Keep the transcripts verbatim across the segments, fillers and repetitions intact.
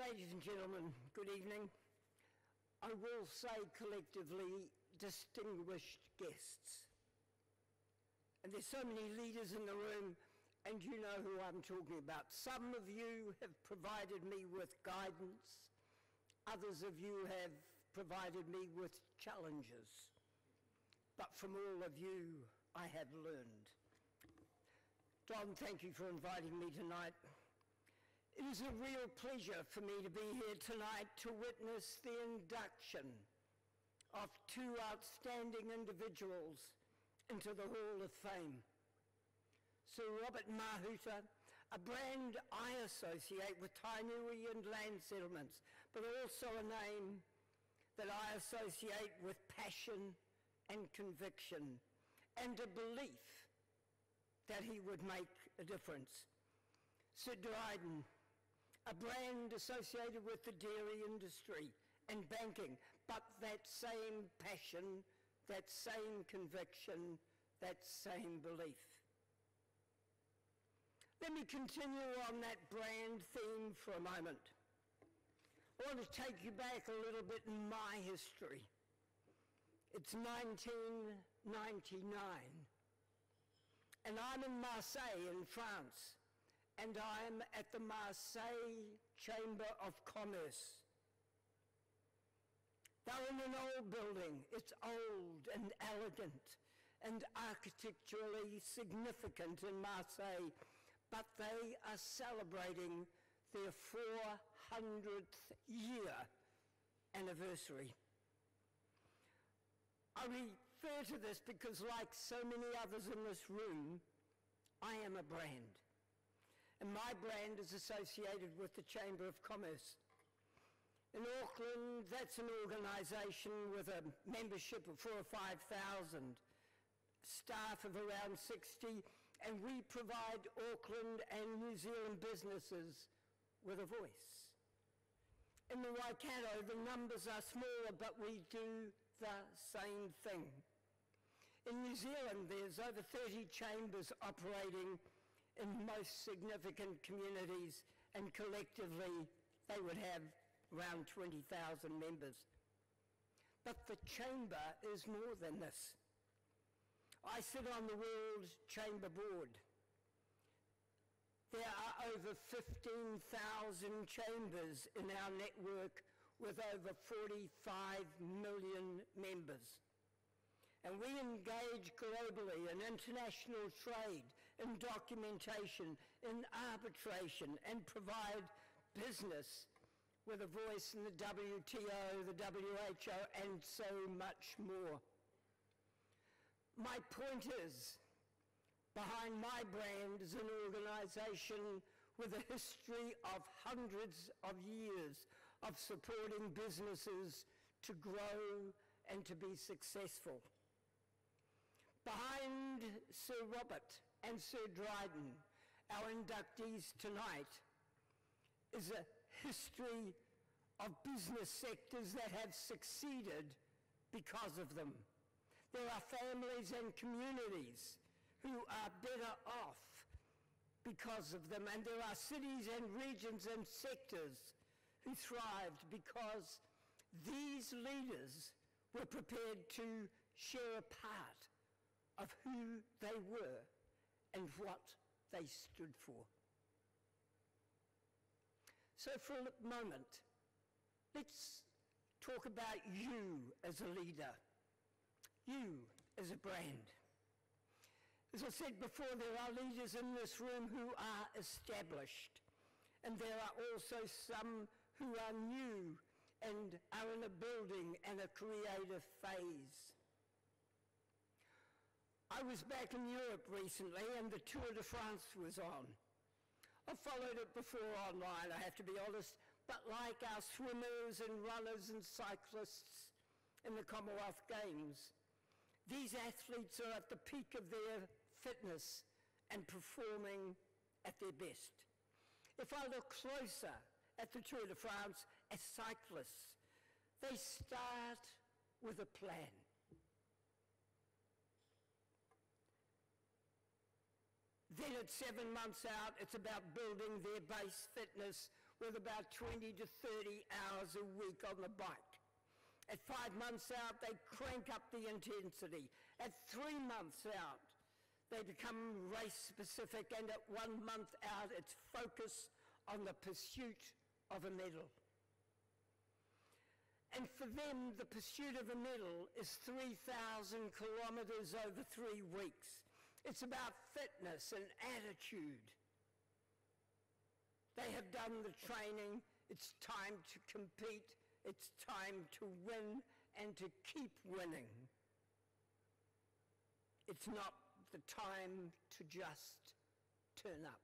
Ladies and gentlemen, good evening. I will say collectively, distinguished guests. And there's so many leaders in the room, and you know who I'm talking about. Some of you have provided me with guidance. Others of you have provided me with challenges. But from all of you, I have learned. Don, thank you for inviting me tonight. It is a real pleasure for me to be here tonight to witness the induction of two outstanding individuals into the Hall of Fame. Sir Robert Mahuta, a brand I associate with Tainui and land settlements, but also a name that I associate with passion and conviction and a belief that he would make a difference. Sir Dryden, a brand associated with the dairy industry and banking, but that same passion, that same conviction, that same belief. Let me continue on that brand theme for a moment. I want to take you back a little bit in my history. It's nineteen ninety-nine, and I'm in Marseille in France. And I'm at the Marseille Chamber of Commerce. They're in an old building. It's old and elegant and architecturally significant in Marseille, but they are celebrating their four hundredth year anniversary. I refer to this because, like so many others in this room, I am a brand. And my brand is associated with the Chamber of Commerce. In Auckland, that's an organisation with a membership of four or five thousand, staff of around sixty, and we provide Auckland and New Zealand businesses with a voice. In the Waikato, the numbers are smaller, but we do the same thing. In New Zealand, there's over thirty chambers operating in most significant communities, and collectively they would have around twenty thousand members. But the Chamber is more than this. I sit on the World Chamber Board. There are over fifteen thousand chambers in our network with over forty-five million members. And we engage globally in international trade, in documentation, in arbitration, and provide business with a voice in the W T O, the W H O, and so much more. My point is, behind my brand is an organisation with a history of hundreds of years of supporting businesses to grow and to be successful. Behind Sir Robert and Sir Dryden, our inductees tonight, is a history of business sectors that have succeeded because of them. There are families and communities who are better off because of them, and there are cities and regions and sectors who thrived because these leaders were prepared to share a part of who they were and what they stood for. So for a moment, let's talk about you as a leader, you as a brand. As I said before, there are leaders in this room who are established, and there are also some who are new and are in a building and a creative phase. I was back in Europe recently and the Tour de France was on. I followed it before online, I have to be honest, but like our swimmers and runners and cyclists in the Commonwealth Games, these athletes are at the peak of their fitness and performing at their best. If I look closer at the Tour de France as cyclists, they start with a plan. Then at seven months out, it's about building their base fitness with about twenty to thirty hours a week on the bike. At five months out, they crank up the intensity. At three months out, they become race-specific, and at one month out, it's focus on the pursuit of a medal. And for them, the pursuit of a medal is three thousand kilometres over three weeks. It's about fitness and attitude. They have done the training. It's time to compete. It's time to win and to keep winning. It's not the time to just turn up.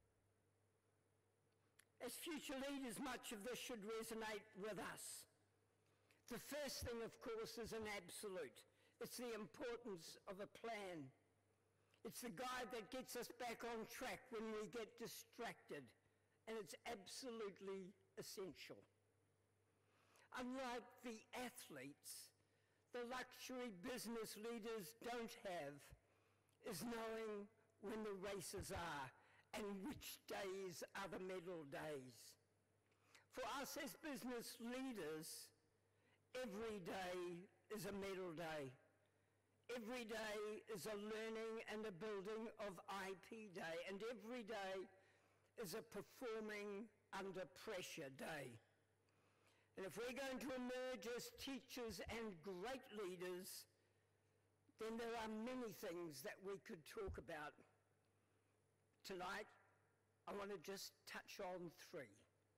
As future leaders, much of this should resonate with us. The first thing, of course, is an absolute. It's the importance of a plan. It's the guide that gets us back on track when we get distracted, and it's absolutely essential. Unlike the athletes, the luxury business leaders don't have is knowing when the races are and which days are the medal days. For us as business leaders, every day is a medal day. Every day is a learning and a building of I P day, and every day is a performing under pressure day. And if we're going to emerge as teachers and great leaders, then there are many things that we could talk about. Tonight, I want to just touch on three.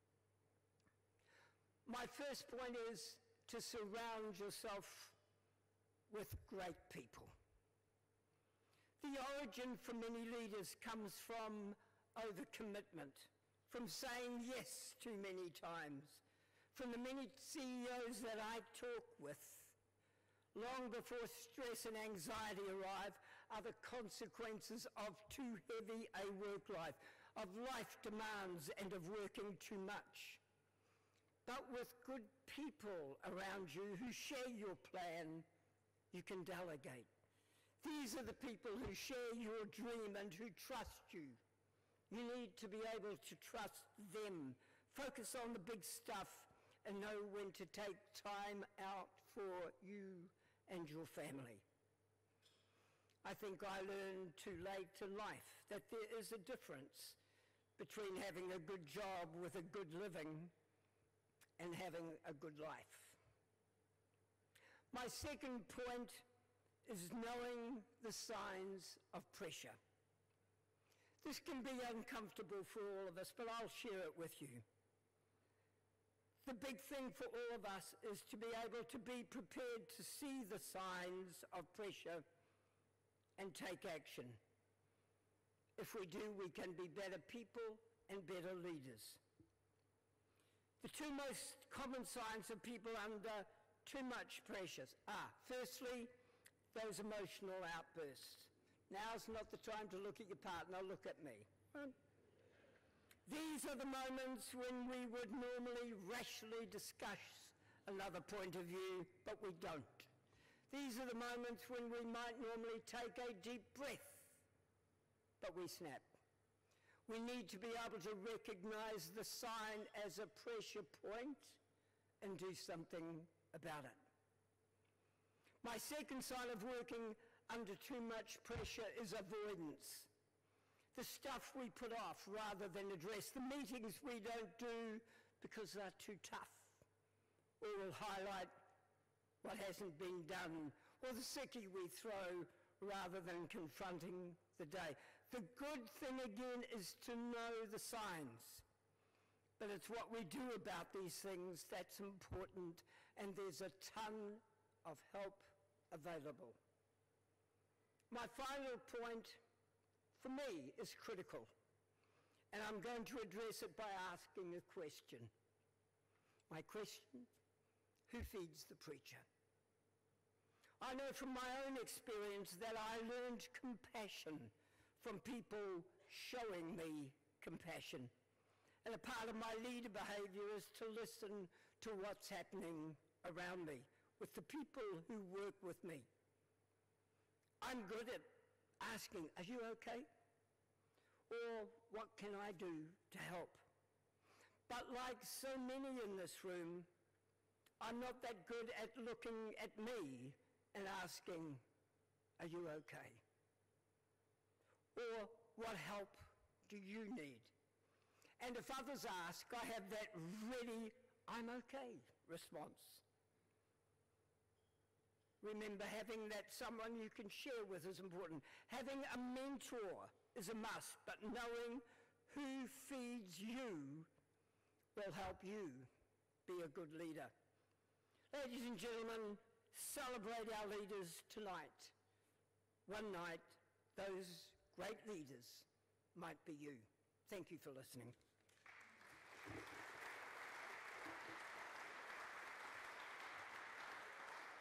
My first point is to surround yourself with great people. The origin for many leaders comes from overcommitment, from saying yes too many times, from the many C E Os that I talk with. Long before stress and anxiety arrive are the consequences of too heavy a work life, of life demands and of working too much. But with good people around you who share your plan, you can delegate. These are the people who share your dream and who trust you. You need to be able to trust them, focus on the big stuff, and know when to take time out for you and your family. I think I learned too late in life that there is a difference between having a good job with a good living and having a good life. My second point is knowing the signs of pressure. This can be uncomfortable for all of us, but I'll share it with you. The big thing for all of us is to be able to be prepared to see the signs of pressure and take action. If we do, we can be better people and better leaders. The two most common signs of people under too much pressure are, firstly, those emotional outbursts. Now's not the time to look at your partner, look at me. These are the moments when we would normally rashly discuss another point of view, but we don't. These are the moments when we might normally take a deep breath, but we snap. We need to be able to recognize the sign as a pressure point and do something about it. My second sign of working under too much pressure is avoidance. The stuff we put off rather than address, the meetings we don't do because they're too tough, or will highlight what hasn't been done, or the sickie we throw rather than confronting the day. The good thing again is to know the signs, but it's what we do about these things that's important, and there's a ton of help available. My final point for me is critical, and I'm going to address it by asking a question. My question, who feeds the preacher? I know from my own experience that I learned compassion from people showing me compassion. And a part of my leader behavior is to listen to what's happening around me with the people who work with me. I'm good at asking, are you okay? Or what can I do to help? But like so many in this room, I'm not that good at looking at me and asking, are you okay? Or what help do you need? And if others ask, I have that ready, I'm okay response. Remember, having that someone you can share with is important. Having a mentor is a must, but knowing who feeds you will help you be a good leader. Ladies and gentlemen, celebrate our leaders tonight. One night, those great leaders might be you. Thank you for listening.